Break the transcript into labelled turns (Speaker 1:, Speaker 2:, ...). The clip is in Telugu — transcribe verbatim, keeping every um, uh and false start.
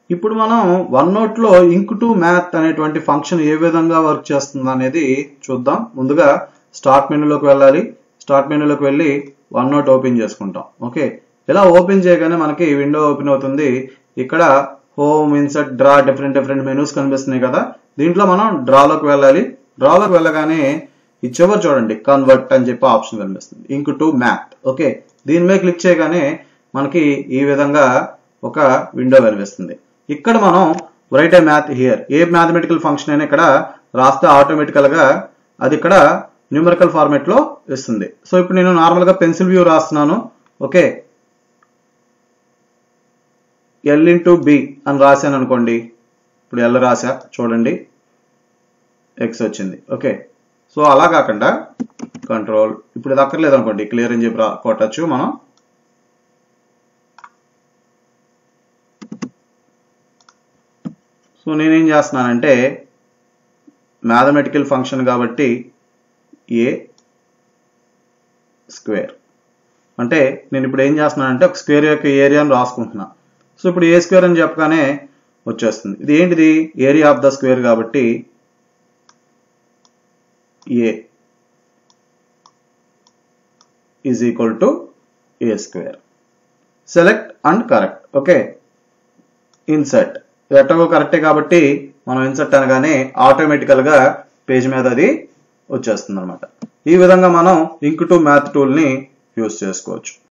Speaker 1: ఇప్పుడు మనం వన్ నోట్ లో ఇంక్ టు మ్యాథ్ అనేటువంటి ఫంక్షన్ ఏ విధంగా వర్క్ చేస్తుంది అనేది చూద్దాం. ముందుగా స్టార్ట్ మెనూలోకి వెళ్ళాలి. స్టార్ట్ మెనూలోకి వెళ్ళి వన్ నోట్ ఓపెన్ చేసుకుంటాం. ఓకే, ఇలా ఓపెన్ చేయగానే మనకి విండో ఓపెన్ అవుతుంది. ఇక్కడ home, insert, draw different different menus కనిపిస్తున్నాయి కదా. దీంట్లో మనం డ్రాలోకి వెళ్ళాలి. డ్రాలోకి వెళ్ళగానే ఈ చివరి చూడండి కన్వర్ట్ అని చెప్పి ఆప్షన్ కనిపిస్తుంది, ఇంక్ టు మ్యాథ్. ఓకే, దీని మీద క్లిక్ చేయగానే మనకి ఈ విధంగా ఒక విండో కనిపిస్తుంది. ఇక్కడ మనం write a math here, a mathematical function అయినా ఇక్కడ రాస్తే ఆటోమేటికల్ గా అది ఇక్కడ న్యూమరికల్ ఫార్మేట్ లో ఇస్తుంది. సో ఇప్పుడు నేను నార్మల్ గా పెన్సిల్ వ్యూ రాస్తున్నాను. ఓకే, ఎల్ ఇంటూ బి అని రాశాను అనుకోండి. ఇప్పుడు ఎల్ రాసా చూడండి, ఎక్స్ వచ్చింది. ఓకే, సో అలా కాకుండా కంట్రోల్, ఇప్పుడు ఇది అక్కర్లేదు అనుకోండి, క్లియర్ అని చెప్పి కొట్టచ్చు మనం. సో నేనేం చేస్తున్నానంటే మ్యాథమెటికల్ ఫంక్షన్ కాబట్టి ఏ స్క్వేర్ అంటే నేను ఇప్పుడు ఏం చేస్తున్నానంటే ఒక స్క్వేర్ యొక్క ఏరియాను రాసుకుంటున్నా. సో ఇప్పుడు ఏ స్క్వేర్ అని చెప్పగానే వచ్చేస్తుంది. ఇది ఏంటిది? ఏరియా ఆఫ్ ద స్క్వేర్ కాబట్టి a is equal to a square. Select and correct. Okay, insert ఎట్టగో కరెక్టే కాబట్టి మనం ఇన్సర్ట్ అనగానే ఆటోమేటికల్ గా పేజ్ మీద అది వచ్చేస్తుంది అనమాట. ఈ విధంగా మనం ఇంక్ టు మ్యాథ్ టూల్ ని యూజ్ చేసుకోవచ్చు.